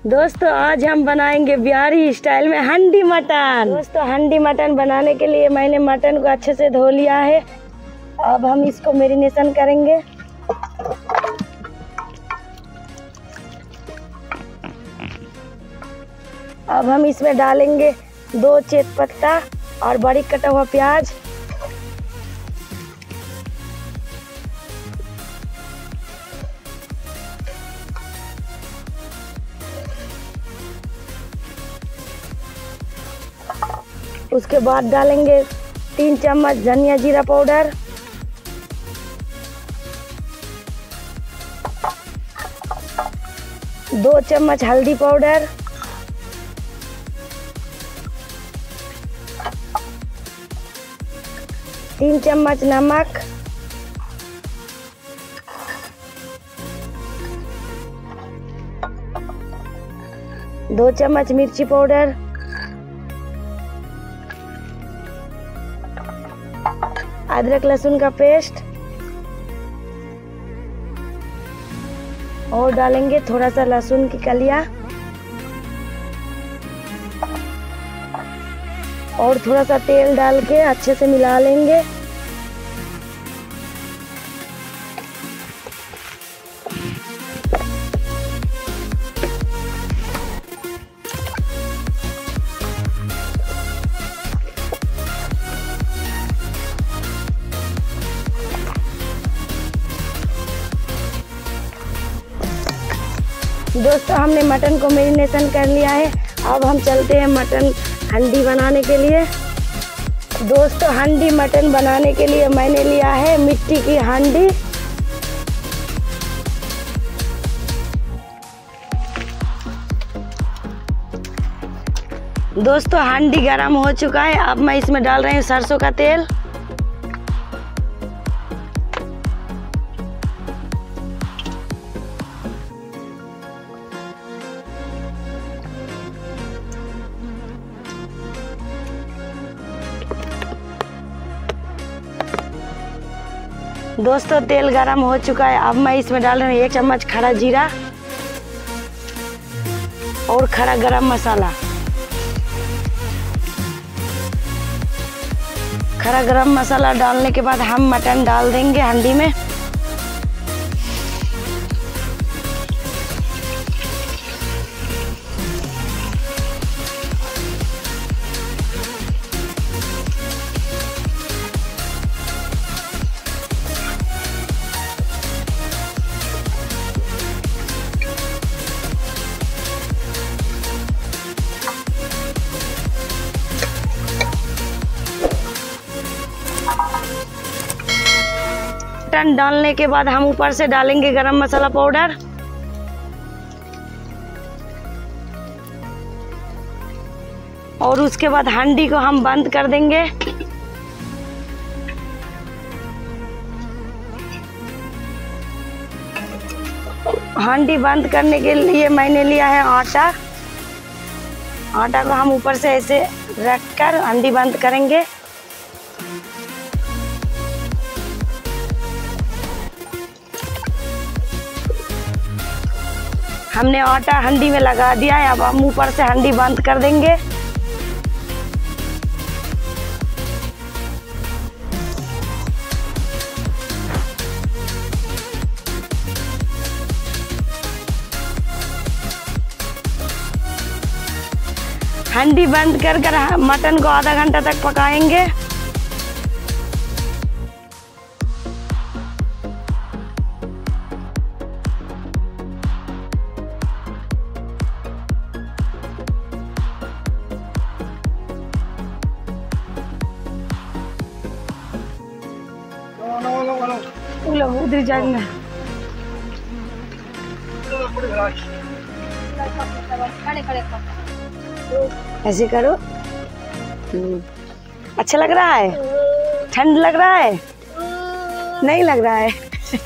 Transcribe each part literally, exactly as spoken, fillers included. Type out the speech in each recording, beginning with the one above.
दोस्तों आज हम बनाएंगे बिहारी स्टाइल में हंडी मटन। दोस्तों हंडी मटन बनाने के लिए मैंने मटन को अच्छे से धो लिया है। अब हम इसको मैरिनेशन करेंगे। अब हम इसमें डालेंगे दो तेज पत्ता और बारीक कटा हुआ प्याज। उसके बाद डालेंगे तीन चम्मच धनिया जीरा पाउडर, दो चम्मच हल्दी पाउडर, तीन चम्मच नमक, दो चम्मच मिर्ची पाउडर, अदरक लहसुन का पेस्ट और डालेंगे थोड़ा सा लहसुन की कलियां और थोड़ा सा तेल डाल के अच्छे से मिला लेंगे। दोस्तों हमने मटन को मैरिनेशन कर लिया है। अब हम चलते हैं मटन हंडी बनाने के लिए। दोस्तों हंडी मटन बनाने के लिए मैंने लिया है मिट्टी की हांडी। दोस्तों हांडी गरम हो चुका है। अब मैं इसमें डाल रही हूँ सरसों का तेल। दोस्तों तेल गरम हो चुका है। अब मैं इसमें डाल रही हूँ एक चम्मच खड़ा जीरा और खड़ा गरम मसाला। खड़ा गरम मसाला डालने के बाद हम मटन डाल देंगे हंडी में। मटन डालने के बाद हम ऊपर से डालेंगे गरम मसाला पाउडर और उसके बाद हांडी को हम बंद कर देंगे। हांडी बंद करने के लिए मैंने लिया है आटा। आटा को हम ऊपर से ऐसे रखकर हांडी बंद करेंगे। हमने आटा हंडी में लगा दिया है। अब हम ऊपर से हंडी बंद कर देंगे। हंडी बंद कर कर मटन को आधा घंटा तक पकाएंगे। उधर जाएंगे। ऐसे करो। अच्छा लग रहा है? ठंड लग रहा है? नहीं लग रहा है?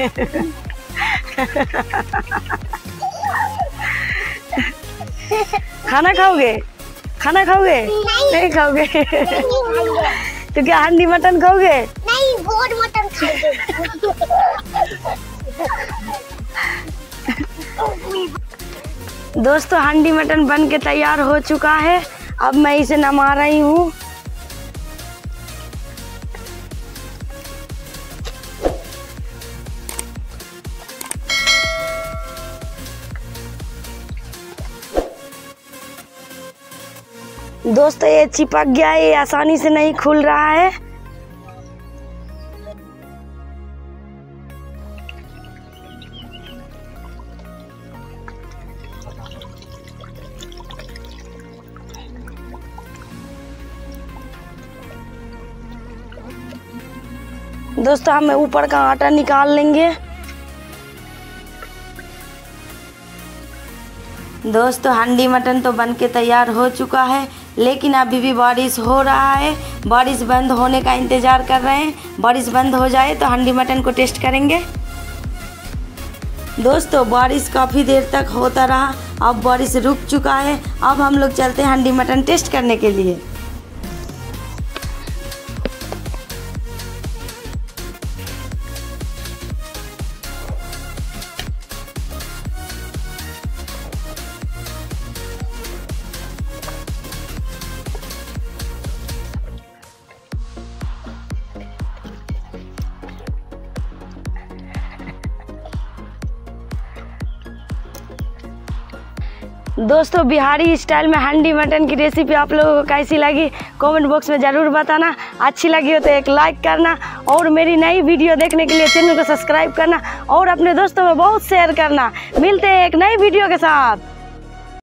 खाना खाओगे? खाना खाओगे? नहीं खाओगे? तो क्या हंडी मटन खाओगे? नहीं, गोड मटन खाओगे। दोस्तों हांडी मटन बन के तैयार हो चुका है। अब मैं इसे नमा रही हूँ। दोस्तों ये चिपक गया है, ये आसानी से नहीं खुल रहा है। दोस्तों हम ऊपर का आटा निकाल लेंगे। दोस्तों हांडी मटन तो बन के तैयार हो चुका है, लेकिन अभी भी बारिश हो रहा है। बारिश बंद होने का इंतज़ार कर रहे हैं। बारिश बंद हो जाए तो हांडी मटन को टेस्ट करेंगे। दोस्तों बारिश काफ़ी देर तक होता रहा, अब बारिश रुक चुका है। अब हम लोग चलते हैं हांडी मटन टेस्ट करने के लिए। दोस्तों बिहारी स्टाइल में हांडी मटन की रेसिपी आप लोगों को कैसी लगी कमेंट बॉक्स में ज़रूर बताना। अच्छी लगी हो तो एक लाइक करना और मेरी नई वीडियो देखने के लिए चैनल को सब्सक्राइब करना और अपने दोस्तों में बहुत शेयर करना। मिलते हैं एक नई वीडियो के साथ।